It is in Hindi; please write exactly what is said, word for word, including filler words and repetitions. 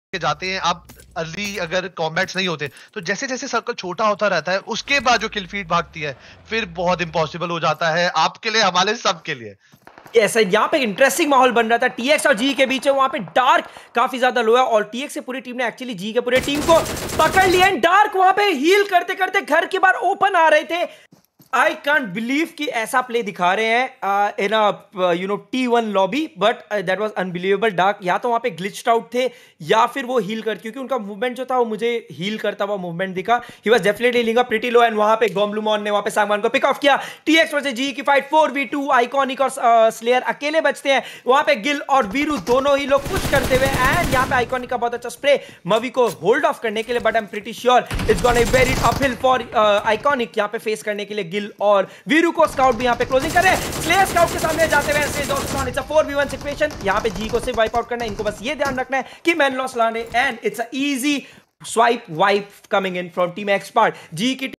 के जाते हैं आप अर्ली अगर कॉम्बैट्स नहीं होते तो जैसे जैसे सर्कल छोटा होता रहता है उसके बाद जो किल फीड भागती है फिर बहुत इंपॉसिबल हो जाता है आपके लिए हमारे सबके लिए। ऐसा यहाँ पे इंटरेस्टिंग माहौल बन रहा था टीएक्स और जी के बीच में। वहां पे डार्क काफी ज्यादा लो है और टीएक्स से पूरी टीम ने एक्चुअली जी के पूरे टीम को पकड़ लिया एंड डार्क वहां पे हील करते करते घर के बाहर ओपन आ रहे थे। आई कांट बिलीव कि ऐसा प्ले दिखा रहे हैं in uh you know T one lobby, but that was unbelievable. Dark या तो वहां पे ग्लिच्ड आउट थे या फिर वो हील कर, क्योंकि उनका मूवमेंट जो था वो मुझे हील करता हुआ मूवमेंट दिखा। He was definitely lying up pretty low and वहां पे गोमलुमॉन ने वहां पे सागवान को पिक ऑफ किया। टीएक्स वर्सेस जी की fight four v two. Iconic और स्लेयर uh, अकेले बचते हैं। वहां पे गिल और वीरू दोनों ही लोग पुश करते हुए एंड यहां पे आइकॉनिक का बहुत अच्छा स्प्रे मवी को होल्ड ऑफ करने के लिए, but I am pretty sure it's gonna be very uphill for iconic यहां पे फेस करने के लिए गिल और वीरू को। स्काउट भी यहां पे क्लोजिंग कर रहे हैं। स्लेयर स्काउट के सामने जाते हुए ऐसे दोस्तों it's a four v one situation. यहां पे जी को सिर्फ वाइप आउट करना है, इनको बस ये ध्यान रखना है कि मैन लॉस लाने and it's a easy swipe wipe coming in from team expert. G की